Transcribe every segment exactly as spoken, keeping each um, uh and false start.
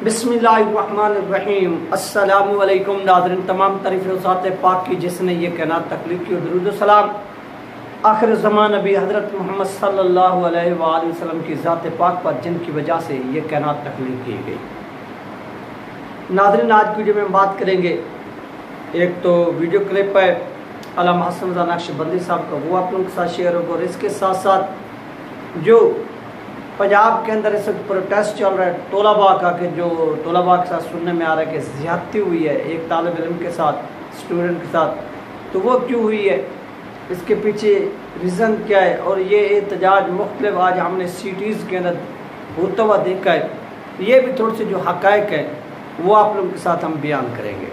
बिस्मिल्लाहिर्रहमानिर्रहीम। अस्सलामु अलैकुम नाज़रीन, तमाम तारीफ़ ज़ात पाक की जिसने ये कायनात तख्लीक़ की। दुरूद व सलाम आखिर ज़मान नबी हज़रत मोहम्मद सल्लल्लाहु अलैहि वसल्लम की ज़ात पाक पर, जिनकी वजह से ये कायनात तख्लीक़ की गई। नाज़रीन, आज की वीडियो में हम बात करेंगे, एक तो वीडियो क्लिप है अल्लामा हसन रज़ा नक्शबंदी साहब का, वो आप लोगों के साथ शेयर होगा, और इसके साथ साथ जो पंजाब के अंदर इस वक्त प्रोटेस्ट चल रहा है तोलाबा का, कि जो तोलाबा के साथ सुनने में आ रहा है कि ज़्यादती हुई है एक तालिब इल्म के साथ, स्टूडेंट के साथ, तो वो क्यों हुई है, इसके पीछे रीज़न क्या है, और ये एहतजाज मुख्तलिफ आज हमने सिटीज़ के अंदर होता हुआ देखा है। ये भी थोड़े से जो हक़ाइक़ है वो आप लोगों के साथ हम बयान करेंगे।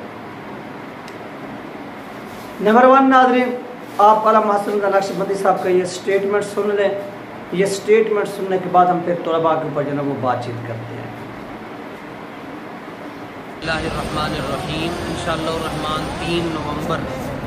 नंबर वन नाज़रीन, आप अल्लामा हसन रज़ा नक्शबंदी साहब का ये स्टेटमेंट सुन लें। ये स्टेटमेंट सुनने के बाद हम फिर तलबा के ऊपर जो है वो बातचीत करते हैं। बिस्मिल्लाहिर्रहमानिर्रहीम। इंशाअल्लाह तीन नवंबर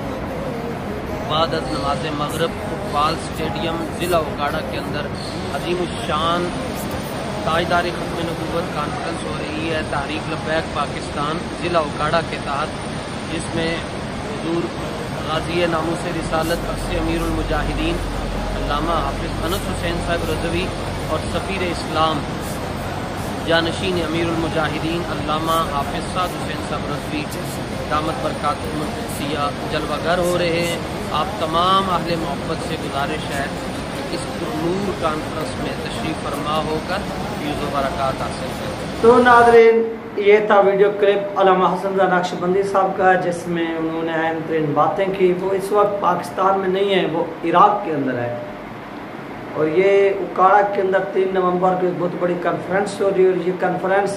बाद अज़ नमाज मगरिब फुटबॉल स्टेडियम ज़िला उकाड़ा के अंदर अज़ीमुश्शान ताजदार ख़त्म नबूवत कॉन्फ्रेंस हो रही है तहरीक लब्बैक पाकिस्तान ज़िला उकाड़ा के तहत, जिसमें हुज़ूर गाज़ी नामूस रिसालत अक्स अमीरुल मुजाहिदीन अल्लामा हाफिज़ अनस हुसैन साहब रज़वी और सफ़ीर इस्लाम जानशीन अमीरुल मुजाहिदीन अल्लामा हाफिज़ साद हुसैन साहब रज़वी दामत बरकातुहुल क़ुद्सिया जलवागर हो रहे हैं। आप तमाम अहले मोहब्बत से गुजारिश है कि इस पुरनूर कॉन्फ्रेंस में तशरीफ़ फरमा होकर फ़ैज़ व बरक़ात हासिल करें। तो नाज़रीन, ये था वीडियो क्लिप अल्लामा हसन रज़ा नक्शबंदी साहब का, जिसमें उन्होंने अहम तरीन बातें की। वो इस वक्त पाकिस्तान में नहीं है, वो इराक़ के अंदर है, और ये उकाड़ा के अंदर तीन नवंबर को एक बहुत बड़ी कॉन्फ्रेंस हो रही है। और ये कॉन्फ्रेंस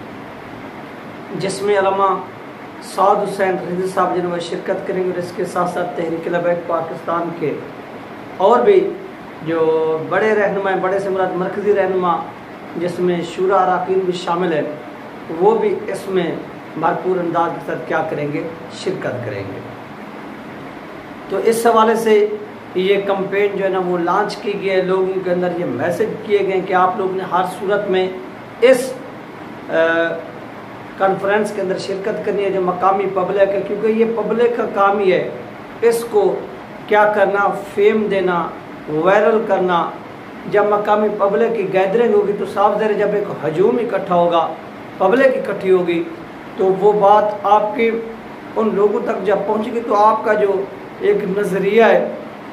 जिसमें अल्लामा साद हुसैन रज़वी साहब जिन्होंने शिरकत करेंगे, और इसके साथ साथ तहरीक लब्बैक पाकिस्तान के और भी जो बड़े रहनुमा, बड़े से मुराद मरकज़ी रहनुमा, जिसमें शूरा अराकीन भी शामिल है, वो भी इसमें भरपूर अंदाज के साथ क्या करेंगे, शिरकत करेंगे। तो इस हवाले से ये कंपेन जो है ना वो लॉन्च की गई है। लोगों के अंदर ये मैसेज किए गए कि आप लोग ने हर सूरत में इस कॉन्फ्रेंस के अंदर शिरकत करनी है, जो मकामी पब्लिक है, क्योंकि ये पब्लिक का काम ही है इसको क्या करना, फेम देना, वायरल करना। जब मकामी पब्लिक की गैदरिंग होगी तो साफ ज़ाहिर, जब एक हजूम इकट्ठा होगा, पब्लिक इकट्ठी होगी, तो वो बात आपकी उन लोगों तक जब पहुँचेगी तो आपका जो एक नज़रिया है,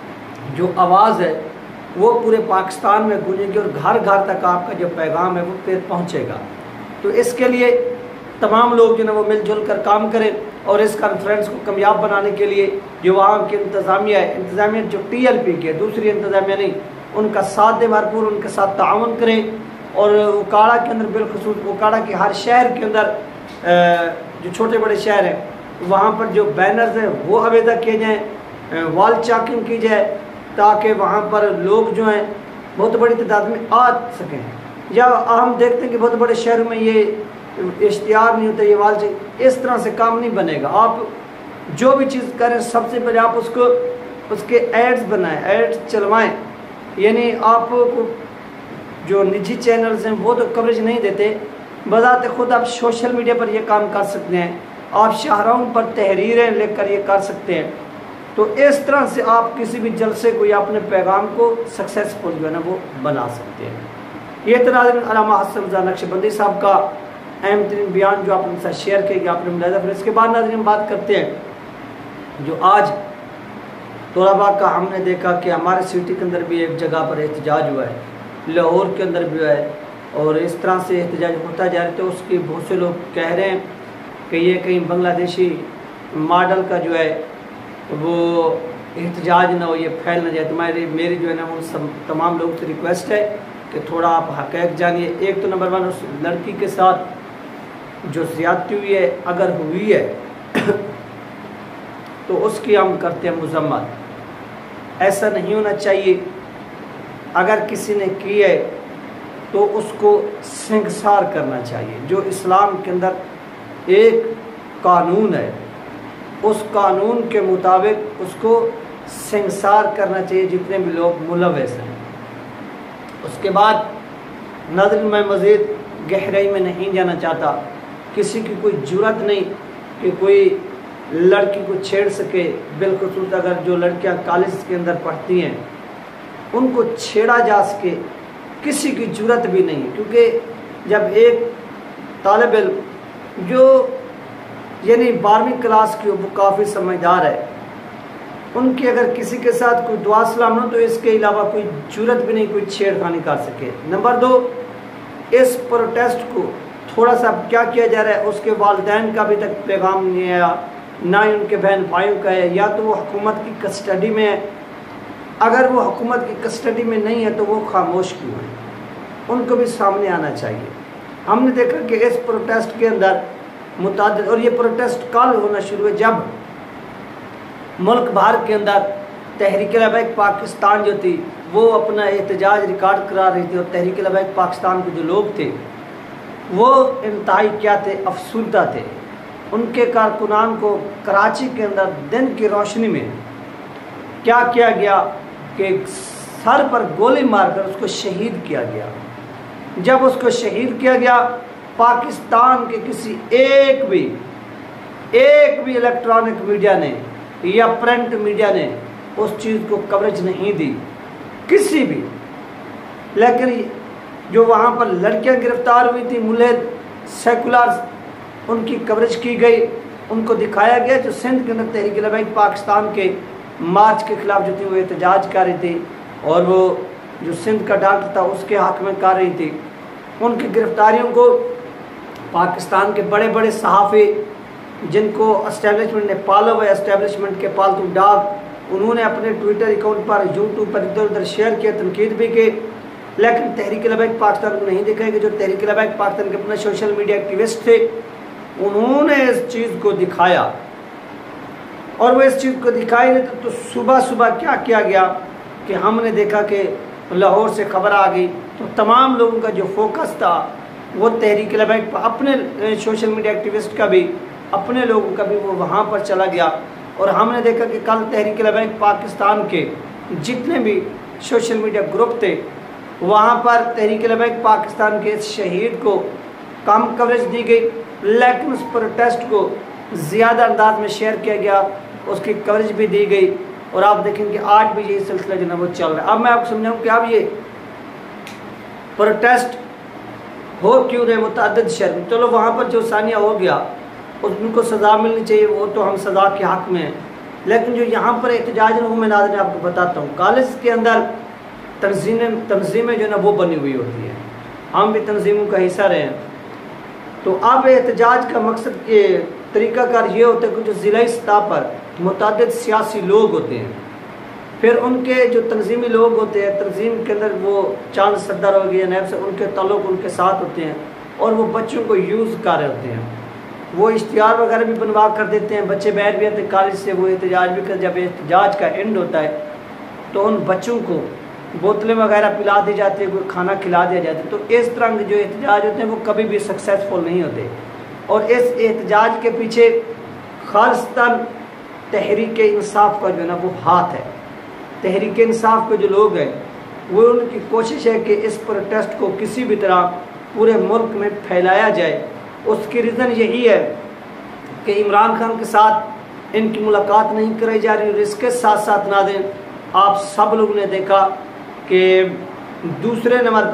जो आवाज़ है, वो पूरे पाकिस्तान में गूंजेगी, और घर घर तक आपका जो पैगाम है वो फिर पहुँचेगा। तो इसके लिए तमाम लोग जो है वो मिलजुल कर काम करें, और इस कॉन्फ्रेंस को कामयाब बनाने के लिए जो वहाँ की इंतज़ामिया है, इंतज़ामिया जो टी एल पी की है, दूसरी इंतज़ामिया नहीं, उनका साथ दे, भरपूर उनके साथ ताउन करें। और उकाड़ा के अंदर बिलखुसूस उकाड़ा के हर शहर के अंदर जो छोटे बड़े शहर हैं वहाँ पर जो बैनर्स हैं वो आवेदा किए जाएँ, वॉल चाकिंग की जाए, ताकि वहाँ पर लोग जो हैं बहुत बड़ी तादाद में आ सकें। या हम देखते हैं कि बहुत बड़े शहरों में ये इश्तिहार नहीं होता, ये वाल चाकिंग, इस तरह से काम नहीं बनेगा। आप जो भी चीज़ करें, सबसे पहले आप उसको उसके एड्स बनाएं, एड्स चलवाएं। यानी आपको जो निजी चैनल्स हैं वो तो कवरेज नहीं देते, बज़ाते खुद आप सोशल मीडिया पर ये काम कर सकते हैं, आप शाहराओं पर तहरीरें लेकर ये कर सकते हैं। तो इस तरह से आप किसी भी जलसे को या अपने पैगाम को सक्सेसफुल जो है ना वो बना सकते हैं। ये तो नाज़रीन अल्लामा हसन रज़ा नक्शबंदी साहब का अहम तरीन बयान जो आप उनके साथ शेयर किया, आपने मुलाहिज़ा। फिर इसके बाद नाज़रीन हम बात करते हैं जो आज तोलाबा का हमने देखा कि हमारे सिटी के अंदर भी एक जगह पर एहतजाज हुआ है, लाहौर के अंदर भी हुआ है, और इस तरह से एहतजाज होता जा रहा है। तो उसके बहुत से लोग कह रहे हैं कि ये कहीं बांग्लादेशी मॉडल का जो है वो एहतजाज ना हो, ये फैल ना जाए। तो मेरी मेरी जो है ना उन सब तमाम लोगों से रिक्वेस्ट है कि थोड़ा आप हक़ाइक़ जानिए। एक तो नंबर वन, उस लड़की के साथ जो ज़्यादती हुई है, अगर हुई है तो उसकी हम करते हैं मज़म्मत। ऐसा नहीं होना चाहिए। अगर किसी ने की है तो उसको संसार करना चाहिए। जो इस्लाम के अंदर एक कानून है, उस कानून के मुताबिक उसको संसार करना चाहिए, जितने भी लोग मुलव्वस हैं। उसके बाद नाज़रीन मैं मज़ीद गहराई में नहीं जाना चाहता, किसी की कोई जुर्रत नहीं कि कोई लड़की को छेड़ सके। बिलखुसूस अगर जो लड़कियां कॉलेज के अंदर पढ़ती हैं उनको छेड़ा जा सके, किसी की जुर्रत भी नहीं। क्योंकि जब एक तालिब इल्म जो यानी बारहवीं क्लास की वो काफ़ी समझदार है, उनकी अगर किसी के साथ कोई दुआ सलाम हो तो इसके अलावा कोई जुर्रत भी नहीं कोई छेड़खानी कर सके। नंबर दो, इस प्रोटेस्ट को थोड़ा सा क्या किया जा रहा है, उसके वालिदैन का अभी तक पैगाम नहीं आया, ना ही उनके बहन भाइयों का है, या तो वो हुकूमत की कस्टडी में है। अगर वो हुकूमत की कस्टडी में नहीं है तो वो खामोश क्यों है, उनको भी सामने आना चाहिए। हमने देखा कि इस प्रोटेस्ट के अंदर मुतादिद, और ये प्रोटेस्ट कल होना शुरू है जब मुल्क भर के अंदर तहरीक लबैक पाकिस्तान जो थी वो अपना एहतजाज रिकॉर्ड करा रही थी, और तहरीक लबैक पाकिस्तान के जो लोग थे वो इंतहाई क्या थे, अफसुर्दा थे। उनके कारकुनान को कराची के अंदर दिन की रोशनी में क्या किया गया कि सर पर गोली मारकर उसको शहीद किया गया। जब उसको शहीद किया गया, पाकिस्तान के किसी एक भी एक भी इलेक्ट्रॉनिक मीडिया ने या प्रिंट मीडिया ने उस चीज़ को कवरेज नहीं दी, किसी भी। लेकिन जो वहाँ पर लड़कियाँ गिरफ्तार हुई थी, मुल्हिद सेकुलर्स, उनकी कवरेज की गई, उनको दिखाया गया। जो सिंध के अंदर तहरीक लबैक पाकिस्तान के मार्च के खिलाफ जो थी वो एहतजाज कर रही थी, और वो जो सिंध का डॉक्टर था उसके हक में कर रही थी, उनकी गिरफ्तारियों को पाकिस्तान के बड़े बड़े सहाफ़ी जिनको एस्टेब्लिशमेंट ने पाला हुआ, एस्टेब्लिशमेंट के पालतू डॉग, उन्होंने अपने ट्विटर अकाउंट पर, यूट्यूब पर इधर उधर शेयर किया, तनकीद भी की। लेकिन तहरीक लबैक पाकिस्तान को नहीं दिखाया कि जो तहरीक लबैक पाकिस्तान के अपने सोशल मीडिया एक्टिविस्ट थे उन्होंने इस चीज़ को दिखाया, और वो इस चीज़ को दिखाई नहीं। तो, तो सुबह सुबह क्या किया गया कि हमने देखा कि लाहौर से खबर आ गई, तो तमाम लोगों का जो फोकस था वो तहरीक लबैक पर, अपने सोशल मीडिया एक्टिविस्ट का भी, अपने लोगों का भी वो वहाँ पर चला गया। और हमने देखा कि कल तहरीक लबैक पाकिस्तान के जितने भी सोशल मीडिया ग्रुप थे वहाँ पर तहरीक लबैक पाकिस्तान के इस शहीद को कम कवरेज दी गई, लेकिन उस प्रोटेस्ट को ज़्यादा अंदाज में शेयर किया गया, उसकी कवरेज भी दी गई। और आप देखेंगे आज भी यही सिलसिला जो है वो चल रहा है। अब मैं आपको समझाऊँ कि अब ये प्रोटेस्ट हो क्यों रहे मुतअद्दिद शर्म। चलो वहाँ पर जो सानिया हो गया उनको सज़ा मिलनी चाहिए, वो तो हम सज़ा के हक़ में हैं। लेकिन जो यहाँ पर एहतजाज है वो मैं नाज़रीन आपको बताता हूँ, कॉलेज के अंदर तंजीमें तंजीमें जो है ना वो बनी हुई होती है, हम भी तंजीमों का हिस्सा रहे हैं। तो अब एहतजाज का मकसद ये तरीक़ाकार ये होता है कि जो ज़िला सतह पर मुतअद्दिद सियासी लोग होते हैं, फिर उनके जो तंजीमी लोग होते हैं, तंजीम के अंदर वो चांद सदर हो गए नैब से, उनके ताल्लुक़ उनके साथ होते हैं, और वो बच्चों को यूज़ कर रहे होते हैं। वो इश्तिहार वगैरह भी बनवा कर देते हैं, बच्चे बैठ भी आते कॉलेज से, वो एहतजाज भी कर, जब एहतजाज का एंड होता है तो उन बच्चों को बोतलें वगैरह पिला दी जाती है, कोई खाना खिला दिया जाता है। तो इस तरह के जो एहतजाज होते हैं वो कभी भी सक्सेसफुल नहीं होते। और इस एहतजाज के पीछे खालिस्तान तहरीक इंसाफ का जो है ना वो हाथ है। तहरीक इंसाफ के जो लोग हैं वो उनकी कोशिश है कि इस प्रोटेस्ट को किसी भी तरह पूरे मुल्क में फैलाया जाए। उसकी रीज़न यही है कि इमरान खान के साथ इनकी मुलाकात नहीं कराई जा रही। और इसके साथ साथ नाज़रीन आप सब लोगों ने देखा कि दूसरे नंबर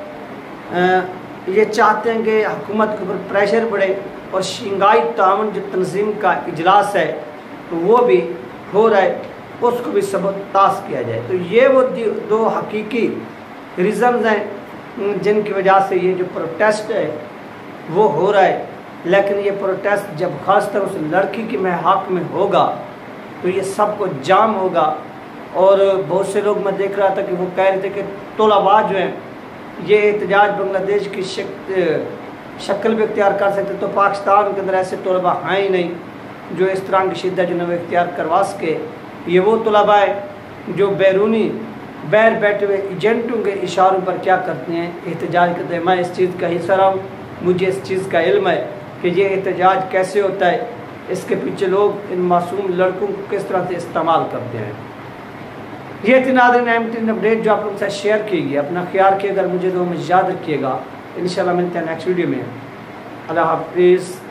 पर ये चाहते हैं कि हुकूमत के ऊपर प्रेशर बढ़े, और शंघाई ताउन जो तंजीम का इजलास है तो वो भी हो रहा है, उसको भी सबताश किया जाए। तो ये वो दो हकीकी रीज़न्स हैं जिनकी वजह से ये जो प्रोटेस्ट है वो हो रहा है। लेकिन ये प्रोटेस्ट जब खासकर उस लड़की की मैं हक में होगा तो ये सब को जाम होगा। और बहुत से लोग मैं देख रहा था कि वो कह रहे थे कि तलबा जो हैं ये एहतजाज बांग्लादेश की शक्ल भी इख्तियार कर सकते, तो पाकिस्तान के अंदर ऐसे तलबा हैं ही नहीं जो इस तरह की शिद्दत जो है वो इख्तियार करवा सके। ये वो तलबा है जो बैरूनी बैर बैठे हुए एजेंटों के इशारों पर क्या करते हैं, एहतजाज करते हैं। मैं इस चीज़ का हिस्सा रहा हूँ, मुझे इस चीज़ का इल्म है कि ये एहतजाज कैसे होता है, इसके पीछे लोग इन मासूम लड़कों को किस तरह से इस्तेमाल करते हैं। ये थी नाज़रीन एम टी एन अपडेट जो आप लोगों के साथ शेयर की गई। अपना ख्याल रखिएगा, मुझे दो में याद रखिएगा। इंशाल्लाह मिलते हैं नेक्स्ट वीडियो में। अल्लाह हाफिज़।